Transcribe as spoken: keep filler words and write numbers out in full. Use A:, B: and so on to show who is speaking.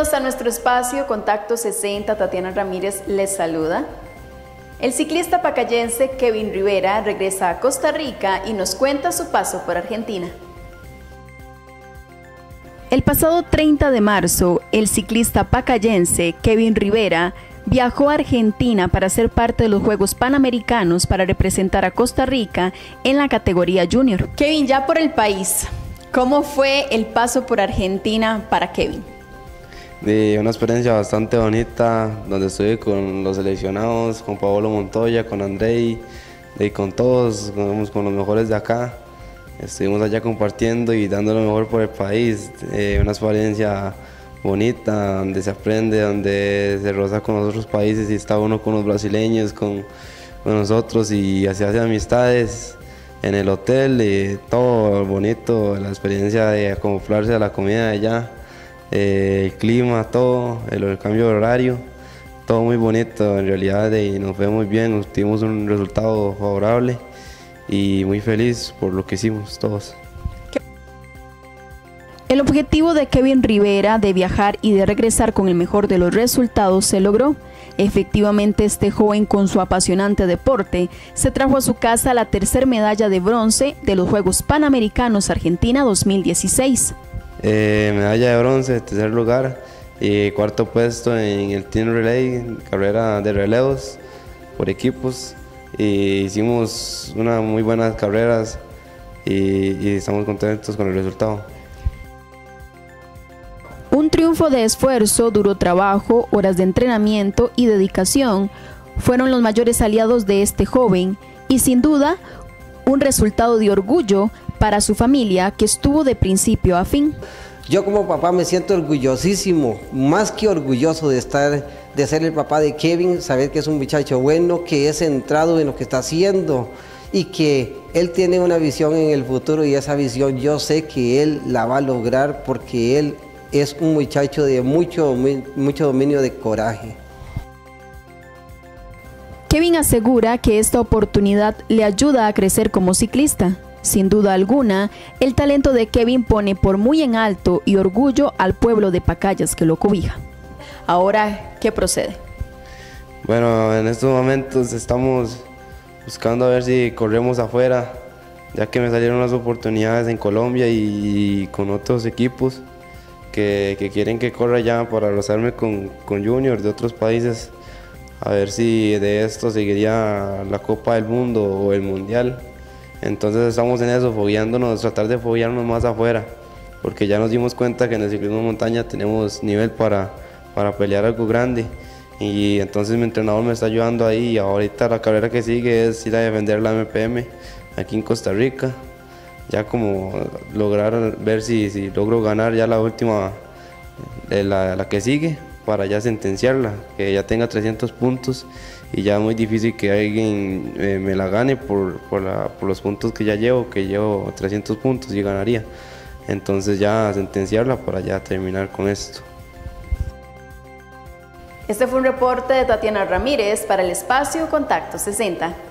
A: Bienvenidos a nuestro espacio Contacto sesenta, Tatiana Ramírez les saluda. El ciclista pacayense Kevin Rivera regresa a Costa Rica y nos cuenta su paso por Argentina. El pasado treinta de marzo, el ciclista pacayense Kevin Rivera viajó a Argentina para ser parte de los Juegos Panamericanos para representar a Costa Rica en la categoría junior. Kevin, ya por el país, ¿cómo fue el paso por Argentina para Kevin?
B: De una experiencia bastante bonita, donde estuve con los seleccionados, con Paolo Montoya, con Andrei, y con todos, con, con los mejores de acá. Estuvimos allá compartiendo y dando lo mejor por el país. Eh, una experiencia bonita, donde se aprende, donde se roza con los otros países y está uno con los brasileños, con, con nosotros y así hace amistades en el hotel y todo bonito, la experiencia de acoplarse a la comida de allá. Eh, el clima, todo, el, el cambio de horario, todo muy bonito en realidad y nos fue muy bien, tuvimos un resultado favorable y muy feliz por lo que hicimos todos.
A: El objetivo de Kevin Rivera de viajar y de regresar con el mejor de los resultados se logró. Efectivamente, este joven con su apasionante deporte se trajo a su casa la tercera medalla de bronce de los Juegos Panamericanos Argentina dos mil dieciséis.
B: Eh, medalla de bronce, tercer lugar y cuarto puesto en el Team Relay, carrera de relevos por equipos. Y hicimos unas muy buenas carreras y, y estamos contentos con el resultado.
A: Un triunfo de esfuerzo, duro trabajo, horas de entrenamiento y dedicación fueron los mayores aliados de este joven y sin duda un resultado de orgullo para su familia que estuvo de principio a fin.
C: Yo como papá me siento orgullosísimo, más que orgulloso de estar, de ser el papá de Kevin, saber que es un muchacho bueno, que es centrado en lo que está haciendo y que él tiene una visión en el futuro y esa visión yo sé que él la va a lograr porque él es un muchacho de mucho, muy, mucho dominio de coraje.
A: Kevin asegura que esta oportunidad le ayuda a crecer como ciclista. Sin duda alguna, el talento de Kevin pone por muy en alto y orgullo al pueblo de Pacayas que lo cobija. Ahora, ¿qué procede?
B: Bueno, en estos momentos estamos buscando a ver si corremos afuera, ya que me salieron unas oportunidades en Colombia y, y con otros equipos que, que quieren que corra ya para rozarme con, con juniors de otros países, a ver si de esto seguiría la Copa del Mundo o el Mundial. Entonces estamos en eso, fogueándonos, tratar de foguearnos más afuera, porque ya nos dimos cuenta que en el ciclismo de montaña tenemos nivel para, para pelear algo grande. Y entonces mi entrenador me está ayudando ahí y ahorita la carrera que sigue es ir a defender la M P M aquí en Costa Rica. Ya como lograr ver si, si logro ganar ya la última, la, la que sigue, para ya sentenciarla, que ya tenga trescientos puntos y ya es muy difícil que alguien eh, me la gane por, por, la, por los puntos que ya llevo, que llevo trescientos puntos y ganaría. Entonces ya sentenciarla para ya terminar con esto.
A: Este fue un reporte de Tatiana Ramírez para el espacio Contacto sesenta.